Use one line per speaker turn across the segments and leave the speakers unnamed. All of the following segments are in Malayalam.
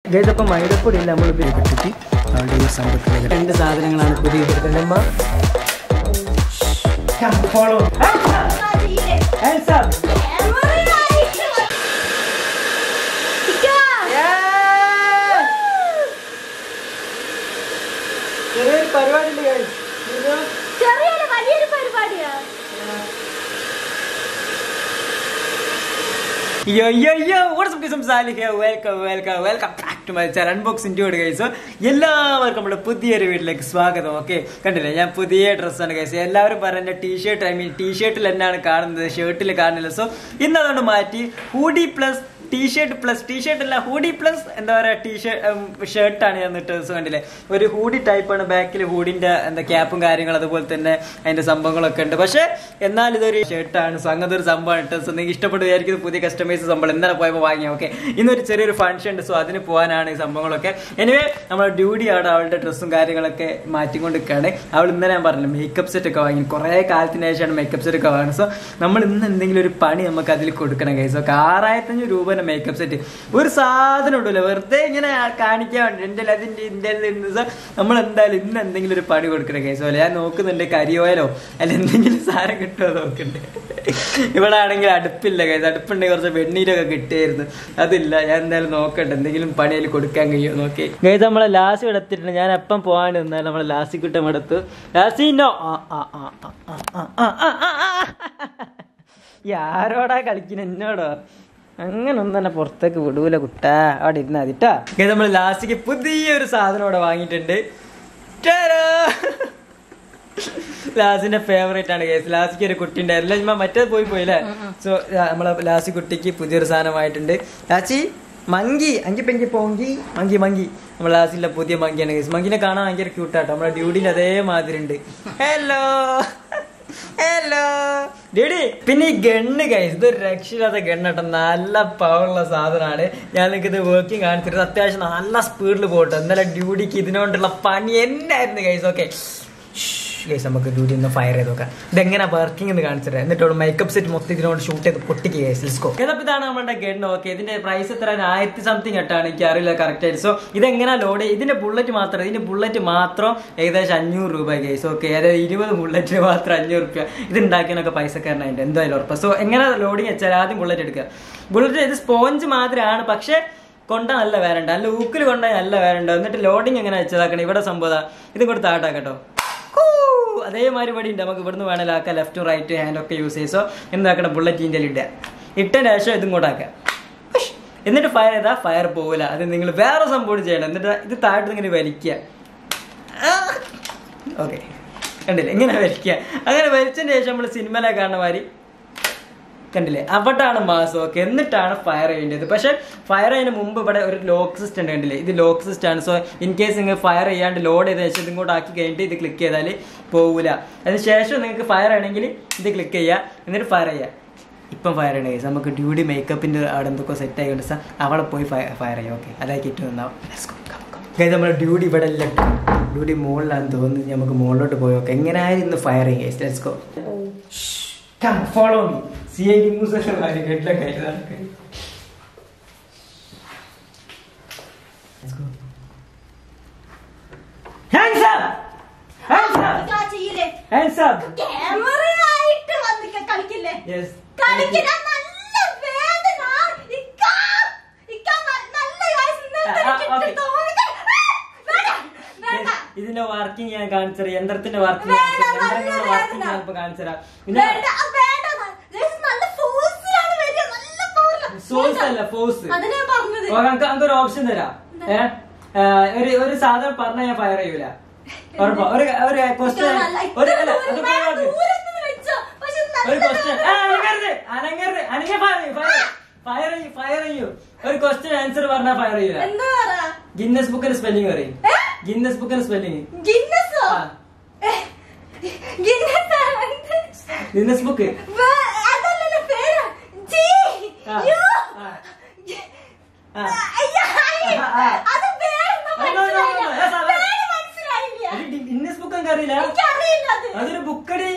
ഗൈസ് മൈദപ്പൊടി ഇല്ല നമ്മൾ ഉപയോഗിച്ചിട്ട് അവിടെ ഈ സംഭവത്തിൽ 2 സാധനങ്ങളാണ് പുതിയ എടുക്കേണ്ടമ്മ. ചെറിയൊരു പരിപാടി ഉണ്ട് വലിയൊരു പരിപാടിയാ. എല്ലാവർക്കും നമ്മുടെ പുതിയൊരു വീട്ടിലേക്ക് സ്വാഗതം. ഓക്കെ, കണ്ടില്ലേ ഞാൻ പുതിയ ഡ്രസ്സാണ് ഗൈസ്. എല്ലാവരും പറയുന്ന ടീഷർട്ട്, ഐ മീൻ ടീഷർട്ടിൽ എന്നാണ് കാണുന്നത്, ഷർട്ടിൽ കാണുന്നില്ല. സോ ഇന്ന് അതുകൊണ്ട് മാറ്റി ഹൂഡി പ്ലസ് ടീഷർട്ട് അല്ല, ഹൂഡി പ്ലസ് എന്താ പറയുക ഷർട്ടാണ് ഞാൻ ഇട്ടത്. കണ്ടില്ലേ, ഒരു ഹൂഡി ടൈപ്പാണ്. ബാക്കിൽ ഹൂഡിന്റെ എന്താ ക്യാപ്പും കാര്യങ്ങളും അതുപോലെ തന്നെ അതിന്റെ സംഭവങ്ങളൊക്കെ ഉണ്ട്. പക്ഷെ എന്നാൽ ഇതൊരു ഷർട്ടാണ്. സോ അങ്ങനത്തെ ഒരു സംഭവമാണ് ഇട്ടത്. സോ നിങ്ങൾക്ക് ഇഷ്ടപ്പെടുകയായിരിക്കും. പുതിയ കസ്റ്റമൈസ് സംഭവം ഇന്നലെ പോയപ്പോൾ വാങ്ങിയാൽ. ഓക്കെ, ഇന്നൊരു ചെറിയൊരു ഫംഗ്ഷൻ ഉണ്ട്. സോ അതിന് പോകാനാണ് ഈ സംഭവങ്ങളൊക്കെ. എനിവേ നമ്മുടെ ഡ്യൂട്ടി അവിടെ അവളുടെ ഡ്രസ്സും കാര്യങ്ങളൊക്കെ മാറ്റിക്കൊണ്ടിരിക്കുകയാണ്. അവൾ ഇന്നലെ ഞാൻ പറഞ്ഞില്ല മേക്കപ്പ് സെറ്റ് ഒക്കെ വാങ്ങി. കുറേ കാലത്തിന് ശേഷമാണ് മേക്കപ്പ് സെറ്റ് ഒക്കെ വാങ്ങുന്നത്. സോ നമ്മൾ ഇന്ന് എന്തെങ്കിലും ഒരു പണി നമുക്ക് അതിൽ കൊടുക്കണം ഗൈസ്. സോ 6500 രൂപ മേക്കപ്പ് സെറ്റ് ഒരു സാധനം ഉണ്ടല്ലോ, വെറുതെ ഇങ്ങനെ കാണിക്കാൻ വേണ്ടി എൻ്റെ അതിൻ്റെ ഇന്ത്യയിൽ നമ്മൾ എന്തായാലും ഇന്ന് എന്തെങ്കിലും ഒരു പണി കൊടുക്കണം കേസ്. പോലെ ഞാൻ നോക്കുന്നുണ്ട് കരിയോയിലോ അല്ല എന്തെങ്കിലും സാധനം കിട്ടുമോ നോക്കുന്നുണ്ട്. ഇവിടെ ആണെങ്കിൽ അടുപ്പില്ല കേസ്. അടുപ്പുണ്ടെങ്കിൽ കുറച്ച് വെണ്ണീരൊക്കെ കിട്ടിയായിരുന്നു, അതില്ല. ഞാൻ എന്തായാലും നോക്കട്ടെ എന്തെങ്കിലും പണി അതിൽ കൊടുക്കാൻ കഴിയുമോ നോക്കി കേസ്. നമ്മളെ ലാസ്റ്റ് എടുത്തിട്ടുണ്ട്. ഞാൻ എപ്പം പോകാൻ നിന്നാലും നമ്മളെ ലാസ്റ്റ് കിട്ടും എടുത്തു. ലാസ്റ്റിനോ ആരോടാ കളിക്കുന്ന എന്നോടോ? അങ്ങനെ ഒന്നും തന്നെ പുറത്തേക്ക് വിടൂല കുട്ടാ, അവിടെ ഇരുന്നാ മതിട്ടാ. നമ്മൾ ലാസ്റ്റിക്ക് പുതിയൊരു സാധനം ഇവിടെ വാങ്ങിയിട്ടുണ്ട്. ലാസ്റ്റിന്റെ ഫേവറേറ്റ് ആണ് കേസ്. ലാസ്റ്റിക്ക് ഒരു കുട്ടി ഉണ്ടായിരുന്നില്ല, മറ്റേ പോയില്ലേ. സോ നമ്മളെ ലാസ്റ്റ് കുട്ടിക്ക് പുതിയൊരു സാധനമായിട്ടുണ്ട്. ലാച്ചി മങ്കി അങ്കി പെങ്കി പോങ്കി മങ്കി നമ്മളെ ലാസ്റ്റിലെ പുതിയ മങ്കിയാണ് കേസ്. മങ്കിനെ കാണാൻ ഭയങ്കര ക്യൂട്ടാട്ടോ. നമ്മളെ ഡ്യൂഡിയിൽ അതേമാതിരി ഉണ്ട്. ഹലോ ഡ്യൂഡി. പിന്നെ ഈ ഗണ്ണ് ഗൈസ്, ഇതൊരു രക്ഷയില്ലാത്ത ഗണ്ണട്ടോ. നല്ല പവറുള്ള സാധനമാണ്. ഞാൻ നിങ്ങൾക്ക് ഇത് വർക്കിംഗ് കാണിച്ചിട്ട് അത്യാവശ്യം നല്ല സ്പീഡിൽ പോകട്ടോ. എന്നാലും ഡ്യൂഡിക്ക് ഇതിനോണ്ടുള്ള പണി എന്നായിരുന്നു ഗൈസ്. ഓക്കെ ഗൈസ്, നമുക്ക് ഡ്യൂട്ടി ഒന്ന് ഫയർ ചെയ്ത് നോക്കാം. ഇതെങ്ങനെ വർക്കിംഗ് എന്ന് കാണിച്ചിട്ട് എന്നിട്ട് മേക്കപ്പ് സെറ്റ് മൊത്തം ഇതിനോട് ഷൂട്ട് ചെയ്ത് പൊട്ടിക്കുക ഗൈസ്. Let's go. ഏതപ്പോൾ ഇതാണ് നമ്മുടെ ഗണ്ണ്. ഓക്കെ, ഇതിന്റെ പ്രൈസ് എത്ര 1000 സംതിങ് ആയിട്ടാണ്, എനിക്ക് അറിയില്ല കറക്റ്റ് ആയിട്ട്. സോ ഇതെങ്ങനെ ലോഡ് ഇതിന്റെ ബുള്ളറ്റ് മാത്രം ഏകദേശം 500 രൂപ ഗൈസ്. ഓക്കെ, അതായത് 20 ബുള്ളറ്റിന് മാത്രം 500 രൂപ. ഇത് ഉണ്ടാക്കിയതിനൊക്കെ പൈസക്കാരനായിട്ട് എന്തായാലും ഉറപ്പ്. സോ എങ്ങനെ ലോഡിങ് വെച്ചാൽ ആദ്യം ബുള്ളറ്റ് എടുക്കുക. ബുള്ളറ്റ് ഇത് സ്പോഞ്ച് മാത്രമാണ്, പക്ഷെ കൊണ്ട നല്ല വേരണ്ട, നല്ല ഊക്കിൽ കൊണ്ടാൽ നല്ല വേരണ്ട. എന്നിട്ട് ലോഡിങ് എങ്ങനെ വെച്ചതാക്കണം. ഇവിടെ സംഭവം ഇത് കൂടെ താട്ടാക്കട്ടോ. അതേമാതിരി പടി ഉണ്ട്. നമുക്ക് ഇവിടുന്ന് വേണമെങ്കിൽ ആക്കാം, ലെഫ്റ്റും റൈറ്റ് ഹാൻഡ് ഒക്കെ യൂസ് ചെയ്യും. സോ എന്താക്കണം, ബുള്ളറ്റ് ഇന്ത്യയിൽ ഇടുക. ഇട്ടതിന് ശേഷം ഇതും കൂടെ ആക്കാം. എന്നിട്ട് ഫയർ ചെയ്താൽ ഫയർ പോകില്ല. അത് നിങ്ങൾ വേറെ സംഭവം ചെയ്യണം. എന്നിട്ട് ഇത് താഴ്ത്ത് ഇങ്ങനെ വലിക്കുക. ഓക്കെ, കണ്ടില്ലേ ഇങ്ങനെ വലിക്കുക. അങ്ങനെ വലിച്ചതിന് ശേഷം നമ്മൾ സിനിമയിലെ കാണുന്ന മാതിരി കണ്ടില്ലേ, അവിടാണ് മാസം. ഓക്കെ, എന്നിട്ടാണ് ഫയർ ചെയ്യേണ്ടത്. പക്ഷെ ഫയർ ചെയ്യുന്നതിന് മുമ്പ് ഇവിടെ ഒരു ലോക്ക് സിസ്റ്റം ഉണ്ട്. കണ്ടില്ലേ, ഇത് ലോക്ക് സിസ്റ്റം ആണ്. സോ ഇൻ കേസ് നിങ്ങൾ ഫയർ ചെയ്യാണ്ട് ലോഡ് ചെയ്ത ശേഷം ഇതും കൂടെ ആക്കി കഴിഞ്ഞിട്ട് ഇത് ക്ലിക്ക് ചെയ്താൽ പോകില്ല. അതിന് ശേഷം നിങ്ങൾക്ക് ഫയർ ആണെങ്കിൽ ഇത് ക്ലിക്ക് ചെയ്യുക, എന്നിട്ട് ഫയർ ചെയ്യുക. ഇപ്പം ഫയർ ചെയ്യണ കേസ്. നമുക്ക് ഡ്യൂട്ടി മേക്കപ്പിൻ്റെ അവിടെ എന്തൊക്കെ സെറ്റ് ആയിക്കൊണ്ട് സാർ അവിടെ പോയി ഫയർ ചെയ്യാം. ഓക്കെ, അതാക്കി ഇട്ട് നിന്നാവും. നമ്മുടെ ഡ്യൂട്ടി ഇവിടെ അല്ല, ഡ്യൂട്ടി മുകളിലാണെന്ന് തോന്നുന്നു. നമുക്ക് മുകളിലോട്ട് പോയി നോക്കാം എങ്ങനെയായാലും ഇന്ന് ഫയർ ചെയ്യും case. Let's go. Come, follow me. CID Musa हमारे गेट लगाएगा. Let's go. Hands up! Hands up! क्या चाहिए ले? Hands up! कैमरे आइट बंद के कलकिले. Yes. कलकिला नल्ला वेदना. इक्का नल्ला guys नल्ला तो ഇതിന്റെ വർക്കിംഗ് ഞാൻ കാണിച്ചത്. യന്ത്രത്തിന്റെ വർക്കിംഗ് ഞാൻ കാണിച്ചത്. സോഴ്സ് അല്ല ഫോഴ്സ്. ഒരു ഓപ്ഷൻ തരാം. ഒരു സാധനം പറഞ്ഞാൽ ഞാൻ ഫയർ ചെയ്യൂല. ഉറപ്പാ. ഒരു ക്വസ്റ്റ്യൻ ഫയർ ചെയ്യൂ. ഒരു ക്വസ്റ്റ്യൻ ആൻസർ പറഞ്ഞാൽ ഫയർ ചെയ്യൂല. ഗിന്നസ് ബുക്കിന്റെ സ്പെല്ലിംഗ് പറയും. ഗിന്നസ് ബുക്കിന്റെ spelling. Guinness book Guinness book എനിക്ക് അറിയില്ല. അതൊരു ബുക്കടി.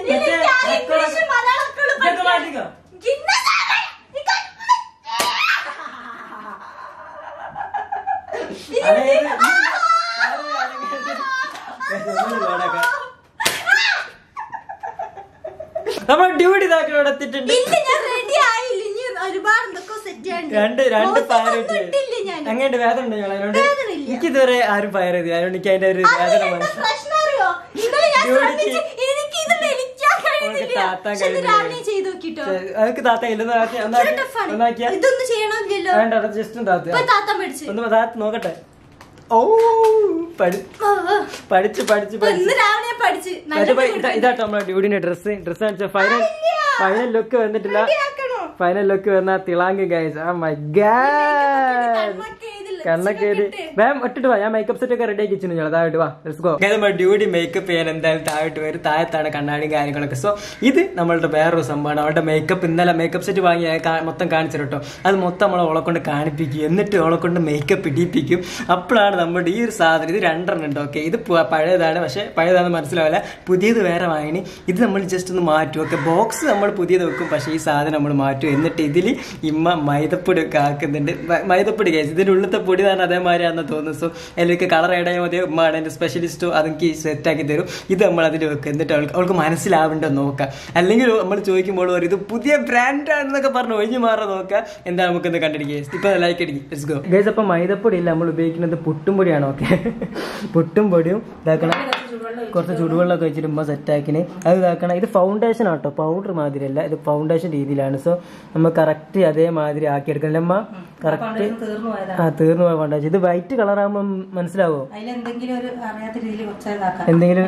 നമ്മൾ ഡ്യൂട്ടി ഇതാക്കി എത്തിയിട്ടുണ്ട്. രണ്ട് ഫയർ അങ്ങനെ വേദന ഉണ്ട് ഞങ്ങൾ അതിനോട്. എനിക്കിതുവരെ ആരും ഫയർ ചെയ്തു, അതുകൊണ്ട് എനിക്ക് അതിന്റെ ഒരു വേദന അതൊക്കെ താത്ത ഇല്ലെന്ന് വേണ്ട, ജസ്റ്റ് ഒന്ന് താത്ത നോക്കട്ടെ. ഓ പഠിച്ച് ഇതാട്ടോ നമ്മളെ ഡ്യൂഡിന്റെ ഡ്രസ് കാണിച്ച ഫൈനൽ ലുക്ക് വന്നിട്ടില്ല. ഫൈനൽ ലുക്ക് വന്ന തിളാങ്ക് ഗൈസ്. ആ മൈ ഗോഡ്, കണ്ണൊക്കെ വേം ഇട്ടിട്ട് വാ. ഞാൻ മേക്കപ്പ് സെറ്റ് ഒക്കെ റെഡി ആക്കി വെച്ചിട്ടുണ്ട്. താഴോട്ട് വാ, ലെറ്റ്സ് ഗോ. നമ്മൾ ഡ്യൂട്ടി മേക്കപ്പ് ചെയ്യാൻ എന്തായാലും താഴോട്ട് വരും. താഴത്താണ് കണ്ണാടിയും കാര്യങ്ങളൊക്കെ. സോ ഇത് നമ്മളുടെ വേറൊരു സംഭവമാണ്. അവളുടെ മേക്കപ്പ് ഇന്നലെ മേക്കപ്പ് സെറ്റ് വാങ്ങി മൊത്തം കാണിച്ചു കേട്ടോ. അത് മൊത്തം നമ്മളെ ഓളെ കൊണ്ട് കാണിപ്പിക്കും, എന്നിട്ട് ഓളെ കൊണ്ട് മേക്കപ്പ് ഇടിപ്പിക്കും. അപ്പോഴാണ് നമ്മുടെ ഈ ഒരു സാധനം, ഇത് 2 ഉണ്ട്. ഓക്കെ, ഇത് പഴയതാണ്, പക്ഷെ പഴയതാണെന്ന് മനസ്സിലാവില്ല. പുതിയത് വേറെ വാങ്ങിനി. ഇത് നമ്മൾ ജസ്റ്റ് ഒന്ന് മാറ്റും. ഓക്കെ, ബോക്സ് നമ്മൾ പുതിയത് വെക്കും, പക്ഷെ ഈ സാധനം നമ്മൾ മാറ്റും. എന്നിട്ട് ഇതിൽ ഇമ്മ മൈദപ്പൊടി ഒക്കെ ആക്കുന്നുണ്ട്. മൈദപ്പൊടി കേസ് ഇതിന്റെ ഉള്ളത്തെ പൊടി തന്നെ അതേമാതിരിയാണെന്ന് തോന്നുന്നു. സോ അതിലേക്ക് കളർ ആഡ് ചെയ്യാൻ മതി. ഉമ്മാണ് എൻ്റെ സ്പെഷ്യലിസ്റ്റോ അതെനിക്ക് സെറ്റാക്കി തരും. ഇത് നമ്മൾ അതിൽ വെക്കുക. എന്നിട്ട് അവൾക്ക് മനസ്സിലാവേണ്ടോ നോക്കാം. അല്ലെങ്കിൽ നമ്മൾ ചോദിക്കുമ്പോൾ ഇത് പുതിയ ബ്രാൻഡാണെന്നൊക്കെ പറഞ്ഞ് ഒഴിഞ്ഞു മാറാൻ നോക്കാം. എന്താ നമുക്കൊന്ന് കണ്ടിരിക്കുക. ഇപ്പൊ ലൈക്ക് അടിക്കും. Let's go guys. അപ്പൊ മൈദപ്പൊടി ഇല്ല, നമ്മൾ ഉപയോഗിക്കുന്നത് പുട്ടും പൊടിയാണ്. ഓക്കെ, പുട്ടും പൊടിയും ഇതാക്കണം. കുറച്ച് ചുടുവെള്ളമൊക്കെ വെച്ചിട്ട് ഉമ്മ സെറ്റാക്കിന് അത് ഇതാക്കണം. ഇത് ഫൗണ്ടേഷൻ ആട്ടോ, പൗഡർ മാതിരിയല്ല, ഇത് ഫൗണ്ടേഷൻ രീതിയിലാണ്. സോ നമ്മൾ കറക്റ്റ് അതേമാതിരി ആക്കിയെടുക്കണം. അമ്മ കറക്റ്റ് തീർന്നു പോയ ഫൗണ്ടേഷൻ. ഇത് വൈറ്റ് കളർ ആകുമ്പോൾ മനസ്സിലാവോ? എന്തെങ്കിലും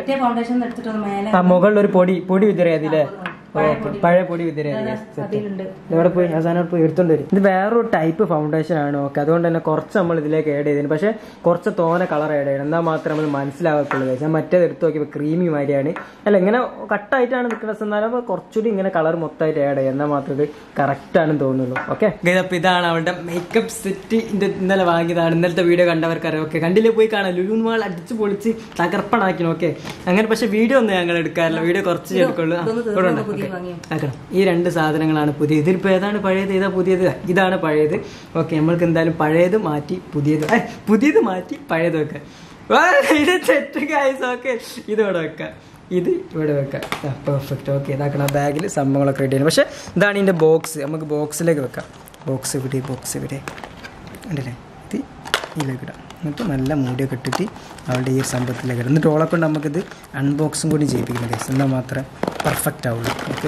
മുകളിൽ ഒരു പൊടി വിതറിയാ അതിലെ പഴയ പൊടി വിതറിയാ. ഇവിടെ പോയി ആ സാധനം പോയി എടുത്തോണ്ട് വരും. ഇത് വേറൊരു ടൈപ്പ് ഫൗണ്ടേഷൻ ആണ്. ഓക്കെ, അതുകൊണ്ട് തന്നെ കുറച്ച് നമ്മൾ ഇതിലേക്ക് ആഡ് ചെയ്തിരുന്നു. പക്ഷെ കുറച്ച് തോനെ കളർ ആഡ് ചെയ്യണം, എന്നാൽ മാത്രമേ നമ്മൾ മനസ്സിലാവത്തുള്ളൂ. ഞാൻ മറ്റേത് എടുത്ത് നോക്കിയപ്പോൾ ക്രീമി മാതിരിയാണ്. അല്ല, ഇങ്ങനെ കട്ടായിട്ടാണ് നിൽക്കുന്നത്, എന്നാലും കുറച്ചുകൂടി ഇങ്ങനെ കളർ മൊത്തമായിട്ട് ആഡ് ചെയ്യാം, എന്നാൽ മാത്രമേ ഇത് കറക്റ്റ് ആണെന്ന് തോന്നുള്ളൂ. ഓക്കെ, അപ്പൊ ഇതാണ് അവളുടെ മേക്കപ്പ് സെറ്റ്. ഇന്നലെ വാങ്ങിയതാണ്. ഇന്നലത്തെ വീഡിയോ കണ്ടവർക്കറിയാം. ഓക്കെ, കണ്ടില്ലേ, പോയി കാണാം. ലുലു മാൾ അടിച്ച് പൊളിച്ച് തകർപ്പണാക്കി. ഓക്കെ, അങ്ങനെ. പക്ഷെ വീഡിയോ ഒന്നും ഞങ്ങൾ എടുക്കാറില്ല, വീഡിയോ കുറച്ച് എടുക്കുള്ളൂ. ആക്കണം. ഈ 2 സാധനങ്ങളാണ് പുതിയത്. ഇതിലിപ്പോ ഏതാണ് പഴയത്, ഏതാ പുതിയത്? ഇതാണ് പഴയത്. ഓക്കെ, നമ്മൾക്ക് എന്തായാലും പഴയത് മാറ്റി പുതിയത് മാറ്റി പഴയത് വെക്കാം. ഇത് തെറ്റ് ഗൈസ്. ഓക്കെ, ഇത് ഇവിടെ വെക്കാം, ഇത് ഇവിടെ വെക്കാം. പെർഫെക്റ്റ്. ഓക്കെ, ഇതാക്കണം. ബാഗിൽ സംഭവങ്ങളൊക്കെ റെഡി ആണ്. പക്ഷെ ഇതാണ് ഇതിന്റെ ബോക്സ്. നമുക്ക് ബോക്സിലേക്ക് വെക്കാം. ബോക്സ് ഇവിടെ ഉണ്ടല്ലേ, ഇത് ഇതിലേക്ക് ഇടാം. എന്നിട്ട് നല്ല മൂടിയൊക്കെ ഇട്ടിട്ട് അവളുടെ ഈ സംഭവത്തിലേക്ക് ഇടാം. എന്നിട്ട് ഓളെ കൊണ്ട് നമുക്കിത് അൺബോക്സും കൂടി ചെയ്യിപ്പിക്കണം ഗൈസ്, എന്നാൽ മാത്രമേ പെർഫെക്റ്റ് ആവുള്ളൂ. ഓക്കെ,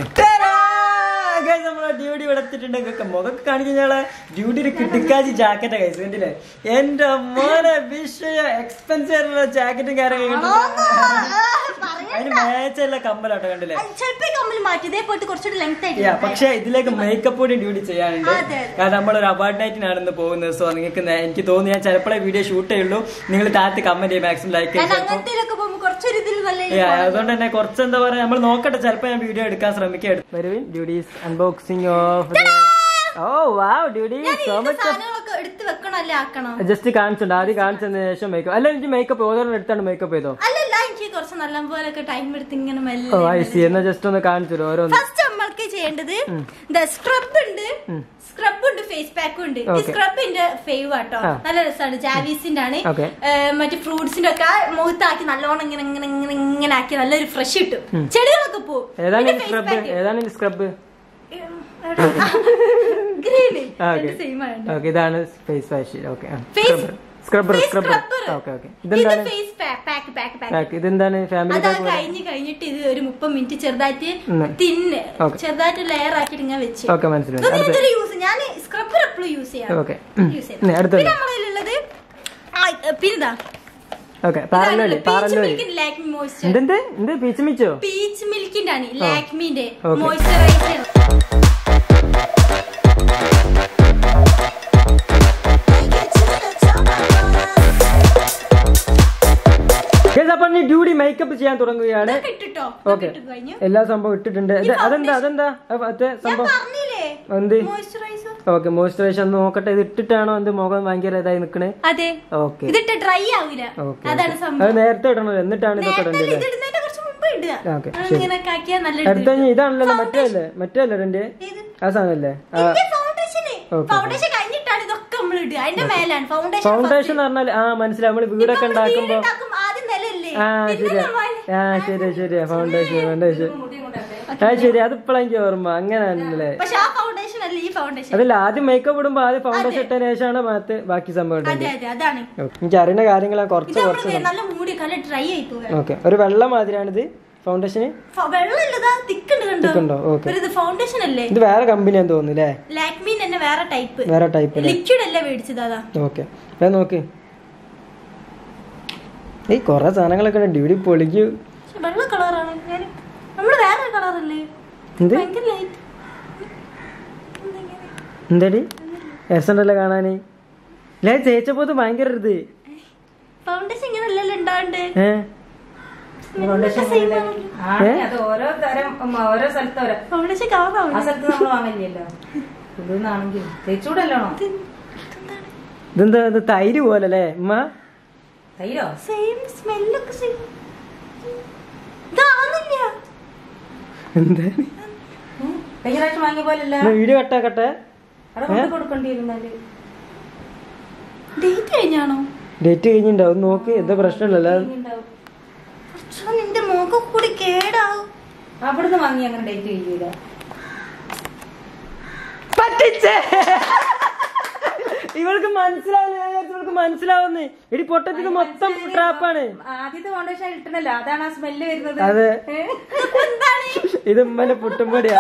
നമ്മളെ ഡ്യൂട്ടി എടുത്തിട്ടുണ്ട്. മുഖമൊക്കെ കാണിക്കുന്നയാളെ ഡ്യൂട്ടിയിൽ കിട്ടിക്കാച്ചി ജാക്കറ്റ് കൈസ് കണ്ടില്ലേ? എന്റെ മോനെ വിഷയ എക്സ്പെൻസീവ് ആയിട്ടുള്ള ജാക്കറ്റും കാര്യങ്ങളും അതിന് മേച്ചുള്ള കമ്മലാട്ടോ കണ്ടില്ലേ? പക്ഷെ ഇതിലേക്ക് മേക്കപ്പ് കൂടി ഡ്യൂട്ടി ചെയ്യാനുണ്ട്. കാരണം നമ്മളൊരു അവാർഡ് നൈറ്റിനാണ് പോകുന്നത്. സോ നിങ്ങൾക്ക് എനിക്ക് തോന്നുന്നു ഞാൻ ചിലപ്പോഴേ വീഡിയോ ഷൂട്ട് ചെയ്യുള്ളൂ. നിങ്ങൾ താഴത്ത് കമന്റ് ചെയ്യും, മാക്സിമം ലൈക്ക് ചെയ്യും. അതുകൊണ്ട് തന്നെ കുറച്ച് എന്താ പറയാ, നമ്മൾ നോക്കട്ടെ, ചിലപ്പോൾ ഞാൻ വീഡിയോ എടുക്കാൻ ശ്രമിക്കാം. വരുവിൻ, ഡ്യൂട്ടീസ് അൺബോക്സിംഗ് ഓഫ്. ഓ വാവ് ഡ്യൂട്ടി, സോ മച്ച്. ജസ്റ്റ് കാണിച്ചിട്ടുണ്ട്. ആദ്യം കാണിച്ചതിന് ശേഷം മേക്കപ്പ്. അല്ല, എനിക്ക് മേക്കപ്പ് ഓരോന്നും എടുത്താണ് മേക്കപ്പ് ചെയ്തോ? എന്നാ ജസ്റ്റ് ഒന്ന് കാണിച്ചു ഓരോന്ന്.
ചെയ്യേണ്ടത് സ്ക്രബ് ഉണ്ട്, ഫേസ് പാക്കും ഉണ്ട്. ഈ സ്ക്രബിന്റെ ഫേവ് ആട്ടോ, നല്ല രസമാണ്. ജാവീസിന്റെ ആണ്. മറ്റേ ഫ്രൂട്ട്സിന്റെ ഒക്കെ മുഖത്താക്കി നല്ലോണം ഇങ്ങനെ ആക്കി നല്ലൊരു ഫ്രഷ് കിട്ടും. ചെടികളൊക്കെ പോകും.
ഏതാണ് സ്ക്രബ്?
ഗ്രീൻ.
ഇതാണ് ഫേസ് വാഷ്. ഓക്കെ, ഇതെന്താണ്? ഫാമിലി
കഴിഞ്ഞിട്ട് ഇത് ഒരു 30 മിനിറ്റ് ചെറുതായിട്ട് ലെയർ ആക്കിട്ട് ഇങ്ങനെ വെച്ച്.
ഓക്കെ, മനസ്സിലായി.
ഞാൻ സ്ക്രബ്ബർ എപ്പോഴും യൂസ് ചെയ്യാം. പിന്നെന്താ പീച്ച് മിൽക്കിന്റെ ആണ്, ലാക്മിന്റെ മോയ്സ്ചറൈസർ.
ഡ്യൂട്ടി മേക്കപ്പ് ചെയ്യാൻ തുടങ്ങുകയാണ്. എല്ലാ സംഭവം ഇട്ടിട്ടുണ്ട്. അതെന്താ സംഭവം? എന്ത്? ഓക്കെ, മോയ്സ്ചറൈസർ ഒന്ന് നോക്കട്ടെ. ഇത് ഇട്ടിട്ടാണോ എന്ത് മുഖം ഭയങ്കര ഇതായി നിക്കണേ? ഓക്കെ, അത് നേരത്തെ ഇടണല്ലോ, എന്നിട്ടാണ് ഇതൊക്കെ ഇടേണ്ടത്. ഇതാണല്ലോ മറ്റേ അല്ലേ എന്റെ ആ സാധനല്ലേ?
ഇടുക അതിന്റെ മേലാണ് ഫൗണ്ടേഷൻ.
ഫൗണ്ടേഷൻ എന്ന് പറഞ്ഞാൽ മനസ്സിലായി, നമ്മള് വീടൊക്കെ ഉണ്ടാക്കുമ്പോ
ആദ്യം നിലല്ലേ.
ശരിയാ ഫൗണ്ടേഷൻ ശരി, അതിപ്പോഴാ എനിക്ക് ഓർമ്മ. അങ്ങനെയാണല്ലേ.
പക്ഷെ ആ ഫൗണ്ടേഷൻ അല്ല ഈ ഫൗണ്ടേഷൻ.
അതല്ല, ആദ്യം മേക്കപ്പ് ഇടുമ്പോ ആദ്യം ഫൗണ്ടേഷൻ ഇട്ടതിന് ശേഷമാണ് ബാക്കി സംഭവം.
അതാണ്
എനിക്ക് അറിയുന്ന കാര്യങ്ങളെ കുറച്ച്
നല്ല മൂടി നല്ല ഡ്രൈ ആയി പോകും.
ഓക്കെ, ഒരു വെള്ളം മാതിരിയാണിത് ഫൗണ്ടേഷന്.
വെള്ളമുണ്ടോ? ഫൗണ്ടേഷൻ അല്ലേ?
ഇത് വേറെ കമ്പനിയാന്ന് തോന്നുന്നു.
ലാക്മീൻ തന്നെ വേറെ ടൈപ്പ് ലിക്വിഡ് അല്ലേ മേടിച്ചത്. അതാ. ഓക്കെ,
നോക്ക്. ഈ കൊറേ സാധനങ്ങളൊക്കെ ഉണ്ട്. ഇവിടെ പൊളിക്കും.
വെള്ള കളറാണ്. നമ്മള് വേറെ കളറല്ലേ?
എന്താടി രസമുണ്ടല്ലോ കാണാന്. തേച്ചപ്പോ ഭയങ്കര ഇത്
ഫൗണ്ടേഷൻ ഇങ്ങനല്ലല്ലോ ഉണ്ടാവണ്ടേ.
ഇതെന്താ തൈര് പോലല്ലേ ഉമ്മ? വീഡിയോ കട്ടെ. ഡേറ്റ് കഴിഞ്ഞിണ്ടാവും. നോക്ക്, എന്താ പ്രശ്നമില്ലല്ലോ.
നിന്റെ മുഖം കൂടി കേടാവും.
അവിടുന്ന് വാങ്ങി അങ്ങനെ ഡേറ്റ് കഴിയൂല.
പറ്റിച്ചേ. ഇവൾക്ക് മനസ്സിലാവുന്നേ. ഇടി പൊട്ടത്തിന് മൊത്തം ട്രാപ്പാണ്.
ആദ്യത്തെ ഫൗണ്ടേഷൻ ഇട്ടണല്ലോ, അതാണ് ആ സ്മെല്ല് വരുന്നത്.
അതെ, ഇത് ഉമ്മന്റെ പുട്ടുംപൊടിയാ.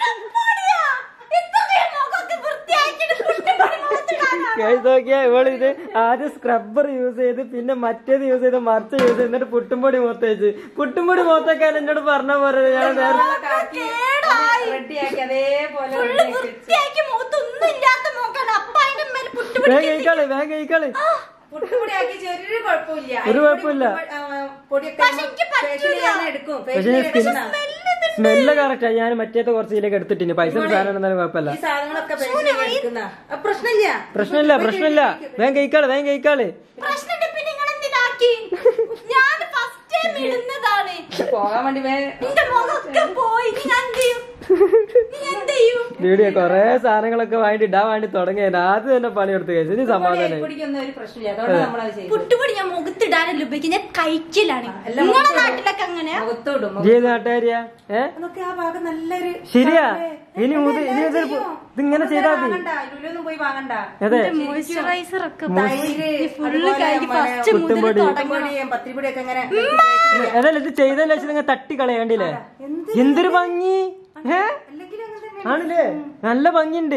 നോക്കിയാ ഇവളിത് ആദ്യം സ്ക്രബ്ബർ യൂസ് ചെയ്ത്, പിന്നെ മറ്റേത് യൂസ് ചെയ്ത്, മറിച്ച് യൂസ് ചെയ്ത്, എന്നിട്ട് പുട്ടുംപൊടി മൊത്തേച്ച്. പുട്ടുംപൊടി മൊത്തക്കാൻ എന്നോട് പറഞ്ഞ പോലെ ഞാൻ വേഗം കഴിക്കാള്. ഒരു കുഴപ്പമില്ല. സ്മെല്ല് കറക്റ്റാ. ഞാൻ മറ്റേത് കുറച്ച് ഇതിലേക്ക് എടുത്തിട്ടുണ്ട്. പൈസ സാധനം എന്തായാലും കുഴപ്പമില്ല. പ്രശ്നമില്ല. വേഗം കഴിക്കാള്.
പോകാൻ വേണ്ടി
വീഡിയോ കൊറേ സാധനങ്ങളൊക്കെ വാങ്ങിട്ട് ഇടാൻ വേണ്ടി തുടങ്ങിയത്. ആദ്യം തന്നെ പണിയെടുത്ത് കഴിച്ചു. ഇനി സമാധാനം.
പുട്ടുപൊടി ഞാൻ മുഖത്തിടാനല്ല ഉപയോഗിക്കും, ഞാൻ കഴിക്കലാണ്. നിങ്ങളുടെ നാട്ടിലൊക്കെ അങ്ങനെ
നാട്ടുകാരിയാ? ശരിയാ. ഇനി ഇതിങ്ങനെ ചെയ്താ മതി. അതെ, അതല്ല, ഇത് ചെയ്തതിന് ശേഷം നിങ്ങൾ തട്ടി കളയാണ്ടില്ലേ? എന്തൊരു ഭംഗി. ആണില്ലേ? നല്ല ഭംഗിയുണ്ട്.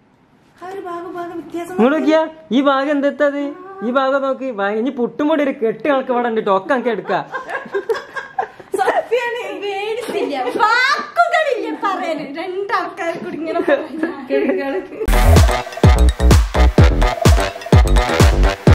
നിങ്ങൾ നോക്കിയാ ഈ ഭാഗം എന്തെത്തത്? ഈ ഭാഗം നോക്ക്. ഇനി പുട്ടുംപൊടി ഒരു കെട്ട് കണക്ക് ഇവിടെ ഉണ്ട്. ഒക്കെ നമുക്ക് എടുക്കാം.
രണ്ടാൾക്കാർ കൂടി ഇങ്ങനെ